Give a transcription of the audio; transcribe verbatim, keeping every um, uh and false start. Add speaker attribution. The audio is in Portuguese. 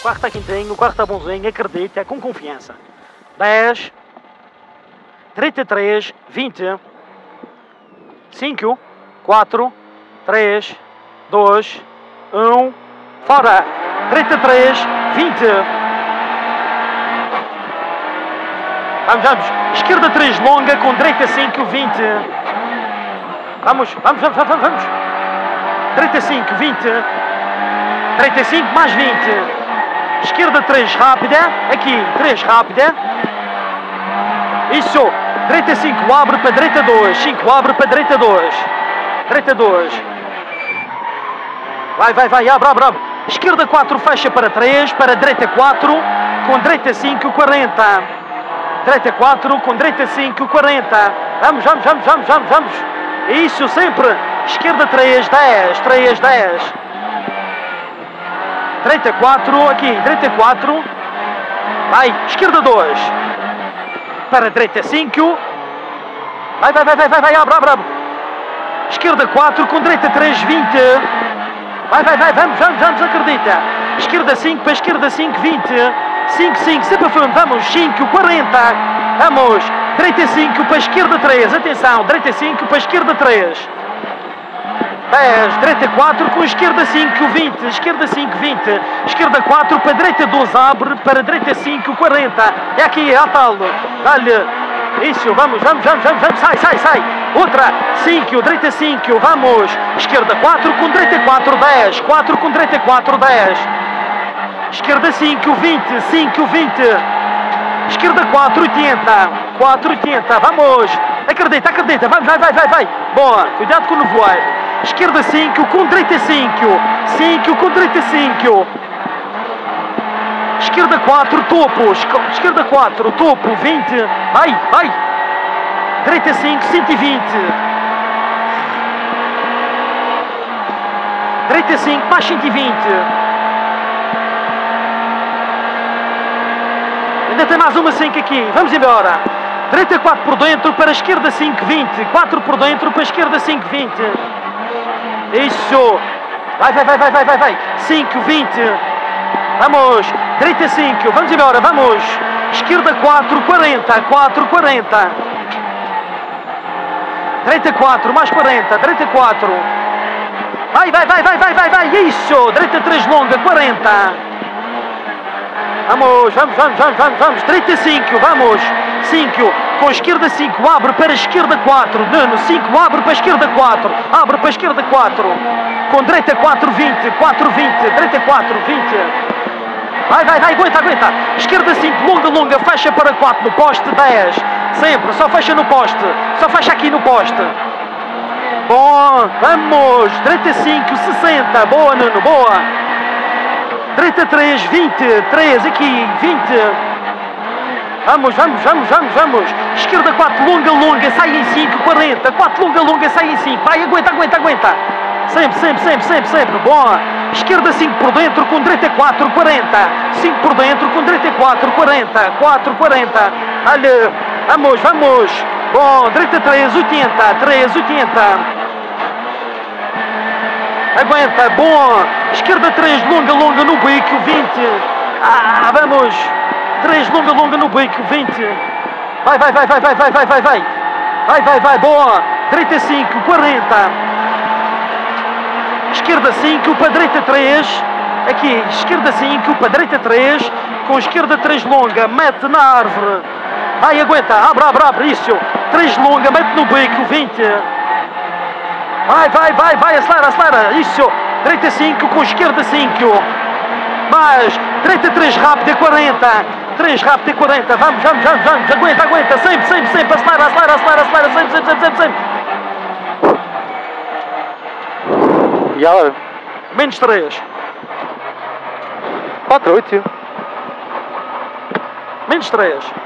Speaker 1: quarto está quentinho, o quarto está bonzinho, acredita, com confiança. dez, trinta e três, vinte, cinco, quatro, três, dois, um, fora. trinta e três, vinte. Vamos, vamos. Esquerda três longa com direita cinco, vinte. Vamos, vamos, vamos, vamos, vamos. Direita cinco, vinte. Direita cinco mais vinte. Esquerda três rápida. Aqui, três rápida. Isso. Direita cinco abre para direita dois. cinco abre para direita dois. Direita dois. Vai, vai, vai. Abre, abre, abre. Esquerda quatro fecha para três. Para direita quatro. Com direita cinco, quarenta. Direita quatro, com direita cinco, quarenta. Vamos, vamos, vamos, vamos, vamos, vamos. Isso, sempre. Esquerda três, dez, três, dez. Direita quatro, aqui, direita quatro. Vai, esquerda dois. Para direita cinco. Vai, vai, vai, vai, vai, vai, abre, abre, abre. Esquerda quatro, com direita três, vinte. Vai, vai, vai, vamos, vamos, vamos, acredita. Esquerda cinco, para esquerda cinco, vinte. cinco, cinco, sempre a fundo, vamos, cinco, quarenta, vamos, direita cinco para esquerda três, atenção, direita cinco para esquerda três, dez, direita quatro com esquerda cinco, vinte, esquerda cinco, vinte, esquerda quatro para direita doze, abre, para direita cinco, quarenta, é aqui, é a tal, dá-lhe, isso, vamos, vamos, vamos, vamos, vamos, sai, sai, sai, outra, cinco, direita cinco, vamos, esquerda quatro com direita quatro, dez, quatro com direita quatro, dez, esquerda cinco, vinte, cinco, vinte. Esquerda quatro, oitenta. quatro, oitenta. Vamos. Acredita, acredita. Vai, vai, vai, vai, vai. Boa. Cuidado com o nevoeiro. Esquerda cinco, com direita cinco. cinco, com direita cinco. Esquerda quatro, topo. Esquerda quatro, topo, vinte. Vai, vai. Direita cinco, cento e vinte. Direita cinco, mais cento e vinte. Ainda tem mais uma cinco aqui, vamos embora. Direita quatro por dentro, para a esquerda cinco, vinte. quatro por dentro, para a esquerda cinco, vinte. Isso. Vai, vai, vai, vai, vai, vai, vai. cinco, vinte. Vamos. Direita cinco, vamos embora, vamos. Esquerda quatro, quarenta. quatro, quarenta. Direita quatro, mais quarenta. Direita quatro. Vai, vai, vai, vai, vai, vai, vai. Isso. Direita três longa, quarenta. Vamos, vamos, vamos, vamos, vamos, vamos, direita cinco, vamos, cinco, com esquerda cinco, abre para a esquerda quatro, Nuno, cinco, abre para a esquerda quatro, abre para a esquerda quatro, com direita quatro, vinte, quatro, vinte, direita quatro, vinte, vai, vai, vai, aguenta, aguenta, esquerda cinco, longa, longa, fecha para quatro, no poste, dez, sempre, só fecha no poste, só fecha aqui no poste, bom, vamos, direita cinco, sessenta, boa, Nuno, boa, direita três, vinte, três, aqui, vinte. Vamos, vamos, vamos, vamos, vamos. Esquerda quatro, longa, longa, sai em cinco, quarenta. quatro, longa, longa, sai em cinco. Vai, aguenta, aguenta, aguenta. Sempre, sempre, sempre, sempre, sempre. Boa. Esquerda cinco por dentro, com direita quatro, quarenta. cinco por dentro, com direita quatro, quarenta. quatro, quarenta. Olha, vamos, vamos. Bom, direita três, oitenta. três, oitenta. Aguenta, bom. Esquerda três, longa, longa no bico, vinte. Ah, vamos. três, longa, longa no bico, vinte. Vai, vai, vai, vai, vai, vai, vai, vai, vai. Vai, vai, vai, boa. Direita cinco, quarenta. Esquerda cinco, para direita três. Aqui, esquerda cinco, para direita três. Com esquerda três longa, mete na árvore. Vai, aguenta, abre, abre, abre, isso. três longa, mete no bico, vinte. Vai, vai, vai, vai, acelera, acelera, isso, direita cinco com esquerda cinco, mais, direita três rápida, quarenta, três rápida, quarenta, vamos, vamos, vamos, vamos, aguenta, aguenta, sempre, sempre, sempre, acelera, acelera, acelera, acelera, sempre, sempre, sempre, sempre, sempre.
Speaker 2: E agora?
Speaker 1: Menos três.
Speaker 2: quatro, oito.
Speaker 1: Menos três.